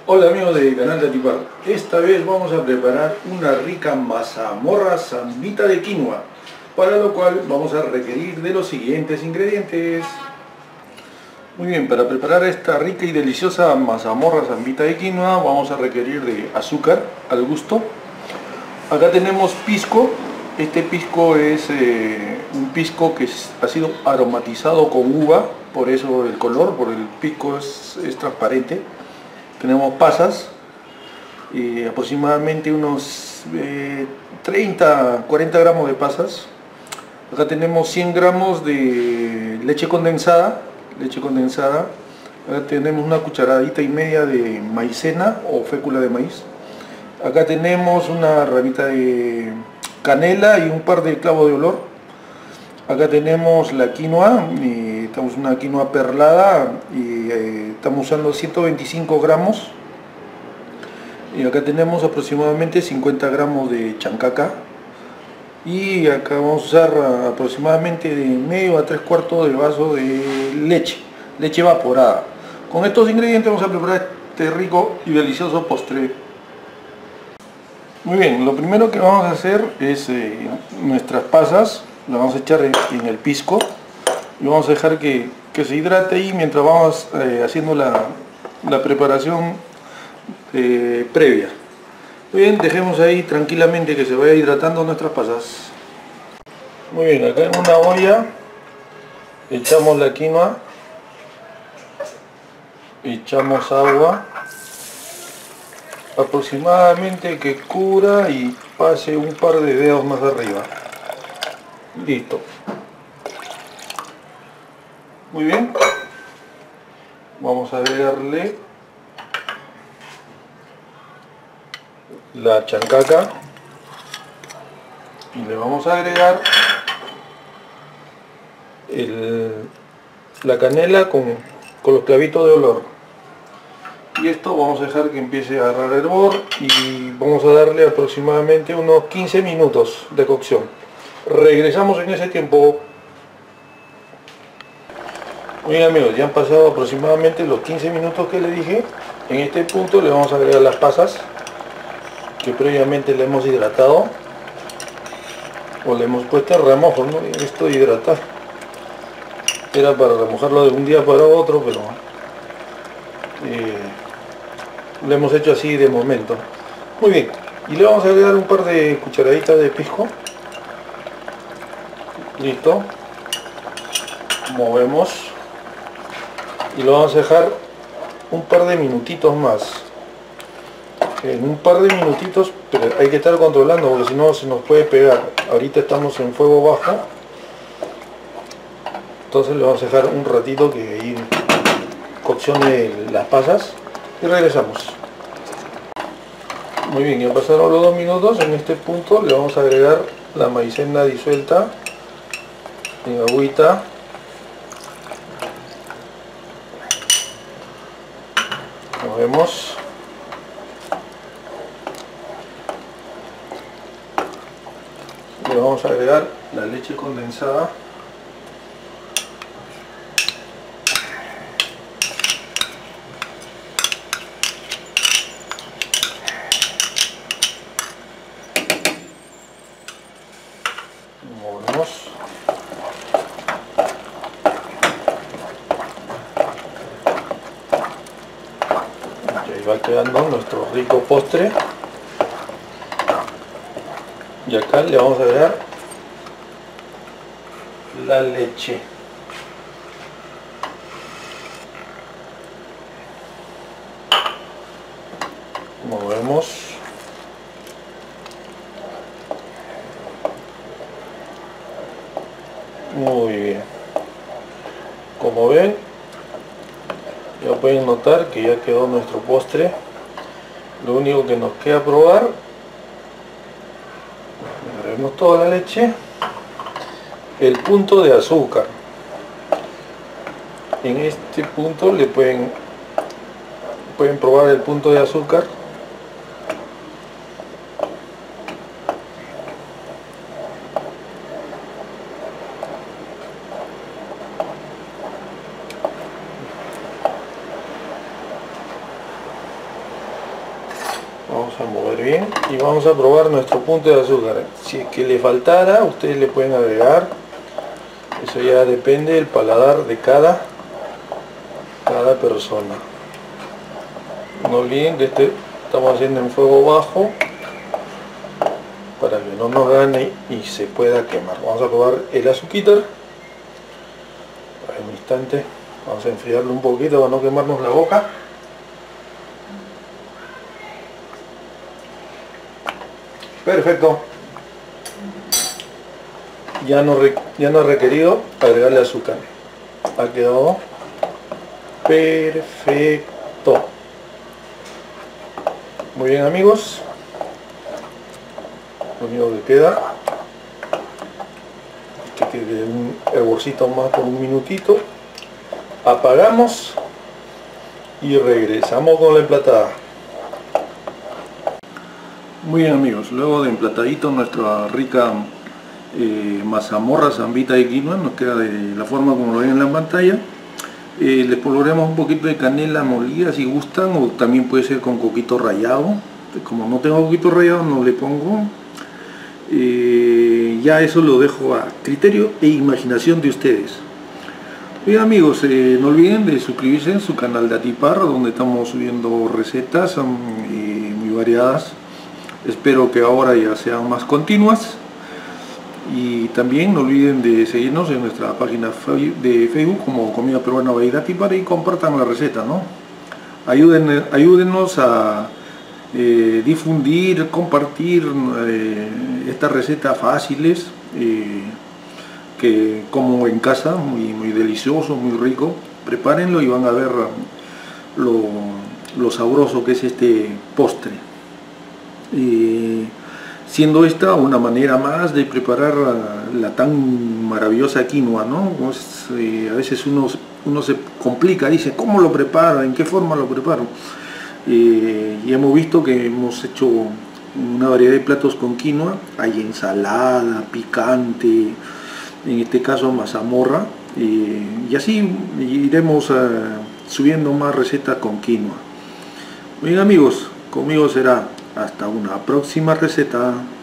Hola amigos del canal de Atipar. Esta vez vamos a preparar una rica mazamorra zambita de quinoa, para lo cual vamos a requerir de los siguientes ingredientes. Muy bien, para preparar esta rica y deliciosa mazamorra zambita de quinoa vamos a requerir de azúcar al gusto. Acá tenemos pisco. Este pisco es un pisco que ha sido aromatizado con uva, por eso el color, por el pisco es transparente. Tenemos pasas, aproximadamente unos 30-40 gramos de pasas. Acá tenemos 100 gramos de leche condensada. Acá tenemos una cucharadita y media de maicena o fécula de maíz. Acá tenemos una ramita de canela y un par de clavos de olor. Acá tenemos la quinoa, estamos una quinoa perlada y estamos usando 125 gramos. Y acá tenemos aproximadamente 50 gramos de chancaca. Y acá vamos a usar aproximadamente de medio a 3/4 de vaso de leche evaporada. Con estos ingredientes vamos a preparar este rico y delicioso postre. Muy bien, lo primero que vamos a hacer es nuestras pasas. La vamos a echar en el pisco y vamos a dejar que se hidrate ahí mientras vamos haciendo la preparación previa. Muy bien, dejemos ahí tranquilamente que se vaya hidratando nuestras pasas. Muy bien, acá en una olla echamos la quinoa, echamos agua, aproximadamente que cubra y pase un par de dedos más arriba. Listo. Muy bien. Vamos a agregarle la chancaca y le vamos a agregar la canela con los clavitos de olor. Y esto vamos a dejar que empiece a agarrar hervor y vamos a darle aproximadamente unos 15 minutos de cocción. Regresamos en ese tiempo. Muy bien amigos, ya han pasado aproximadamente los 15 minutos que les dije. En este punto le vamos a agregar las pasas que previamente le hemos hidratado o le hemos puesto a remojo, ¿no? Esto de hidratar era para remojarlo de un día para otro, pero lo hemos hecho así de momento. Muy bien, y le vamos a agregar un par de cucharaditas de pisco. Listo, movemos y lo vamos a dejar un par de minutitos más. En un par de minutitos, pero hay que estar controlando porque si no se nos puede pegar. Ahorita estamos en fuego bajo, entonces le vamos a dejar un ratito que ahí coccione las pasas y regresamos. Muy bien, ya pasaron los 2 minutos. En este punto le vamos a agregar la maicena disuelta en agüita. Movemos. Le vamos a agregar la leche condensada. Movemos. Y ahí va quedando nuestro rico postre. Y acá le vamos a agregar la leche. Movemos. Muy bien. Como ven, ya pueden notar que ya quedó nuestro postre. Lo único que nos queda probar, agregamos toda la leche, el punto de azúcar. En este punto le pueden probar el punto de azúcar. Vamos a mover bien y vamos a probar nuestro punto de azúcar. Si es que le faltara, ustedes le pueden agregar. Eso ya depende del paladar de cada persona. No olviden que estamos haciendo en fuego bajo para que no nos gane y se pueda quemar. Vamos a probar el azuquitar. En un instante vamos a enfriarlo un poquito para no quemarnos la boca. Perfecto. Ya no ha requerido agregarle azúcar. Ha quedado perfecto. Muy bien, amigos. Lo único que queda es que quede un hervorcito más por un minutito. Apagamos y regresamos con la emplatada. Muy bien, amigos, luego de emplatadito nuestra rica mazamorra zambita de quinoa, nos queda de la forma como lo ven en la pantalla. Le polvoreamos un poquito de canela molida si gustan, o también puede ser con coquito rallado. Como no tengo coquito rallado, no le pongo. Ya eso lo dejo a criterio e imaginación de ustedes. Bien, amigos, no olviden de suscribirse en su canal de Atipar, donde estamos subiendo recetas muy variadas. Espero que ahora ya sean más continuas. Y también no olviden de seguirnos en nuestra página de Facebook como Comida Peruana by Atipar y compartan la receta, ¿no? Ayúdennos a difundir, compartir estas recetas fáciles que como en casa, muy delicioso, muy rico. Prepárenlo y van a ver lo sabroso que es este postre. Siendo esta una manera más de preparar la tan maravillosa quinoa, ¿no? Pues, a veces uno se complica, dice, ¿cómo lo preparo? ¿En qué forma lo preparo? Y hemos visto que hemos hecho una variedad de platos con quinoa. Hay ensalada, picante, en este caso mazamorra, y así iremos subiendo más recetas con quinoa. Bien, amigos, conmigo será hasta una próxima receta.